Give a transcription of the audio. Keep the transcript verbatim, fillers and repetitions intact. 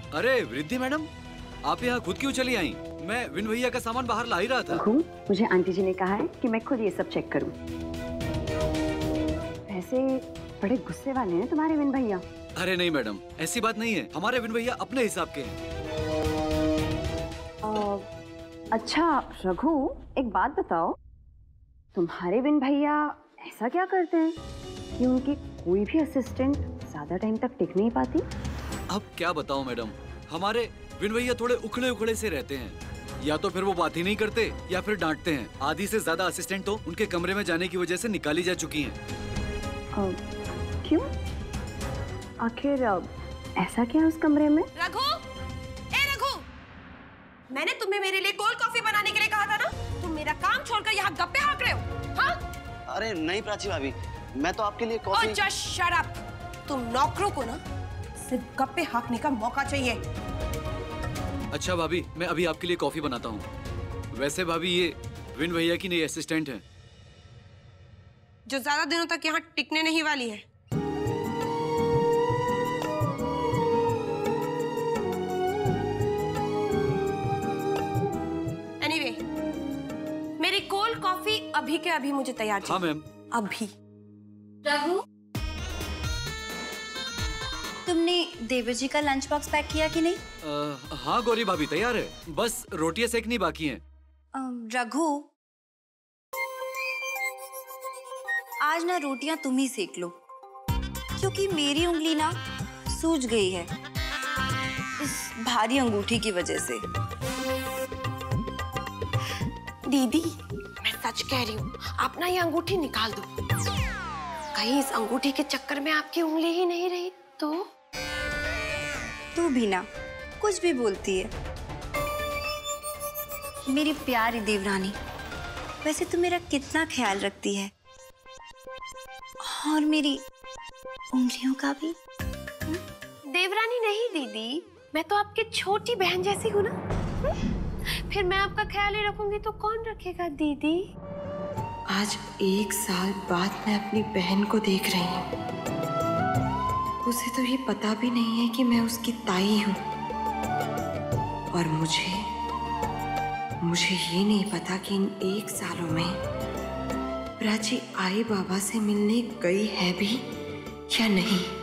अरे वृद्धि मैडम, आप यहाँ खुद क्यों चली आई? मैं विन भैया का सामान बाहर ला ही रहा था। मुझे आंटी जी ने कहा है कि मैं खुद ये सब चेक करूं। वैसे बड़े गुस्से वाले हैं तुम्हारे विन भैया। अरे नहीं मैडम, ऐसी बात नहीं है, हमारे विन भैया अपने हिसाब के हैं। अच्छा रघु, एक बात बताओ, तुम्हारे विन भैया ऐसा क्या करते हैं कि उनकी कोई भी असिस्टेंट ज्यादा टाइम तक टिक नहीं पाती? अब क्या बताऊं मैडम, हमारे विन भैया थोड़े उखड़े उखड़े से रहते हैं। या तो फिर वो बात ही नहीं करते या फिर डांटते हैं। आधी से ज्यादा असिस्टेंट तो उनके कमरे में जाने की वजह से निकाली जा चुकी हैं। क्यों? आखिर ऐसा क्या है उस कमरे में? रघु, ए रघु, मैंने तुम्हें मेरे लिए कोल्ड कॉफी बनाने के लिए कहा था ना? तुम मेरा काम छोड़कर यहाँ गप्पे हाँक रहे हो, हाँ? अरे नहीं प्राची भाभी, मैं तो आपके लिए coffee. Oh, just shut up! तुम नौकरों को ना सिर्फ गप्पे हाँकने का मौका चाहिए। अच्छा भाभी, मैं अभी आपके लिए कॉफी बनाता हूँ। वैसे भाभी, ये विन भैया की नई असिस्टेंट है, जो ज्यादा दिनों तक यहाँ टिकने नहीं वाली है। Anyway, मेरी कोल्ड कॉफी अभी के अभी मुझे तैयार चाहिए। हाँ मैम। अभी। रघु, तुमने देवर जी का लंच बॉक्स पैक किया कि नहीं? आ, हाँ गौरी भाभी, तैयार है, बस रोटियां सेकनी बाकी हैं। रघु, आज ना रोटियां तुम ही सेक लो, क्योंकि मेरी उंगली ना सूज गई है इस भारी अंगूठी की वजह से। दीदी, मैं सच कह रही हूँ, आप ना ये अंगूठी निकाल दो। कहीं इस अंगूठी के चक्कर में आपकी उंगली ही नहीं रही तो? तू भी ना कुछ भी बोलती है। मेरी प्यारी देवरानी, वैसे तू मेरा कितना ख्याल रखती है, और मेरी उंगलियों का भी। देवरानी नहीं दीदी, मैं तो आपकी छोटी बहन जैसी हूँ ना। फिर मैं आपका ख्याल ही रखूंगी तो कौन रखेगा दीदी? आज एक साल बाद मैं अपनी बहन को देख रही हूँ। उसे तो ये पता भी नहीं है कि मैं उसकी ताई हूँ, और मुझे मुझे ये नहीं पता कि इन एक सालों में प्राची आई बाबा से मिलने गई है भी या नहीं।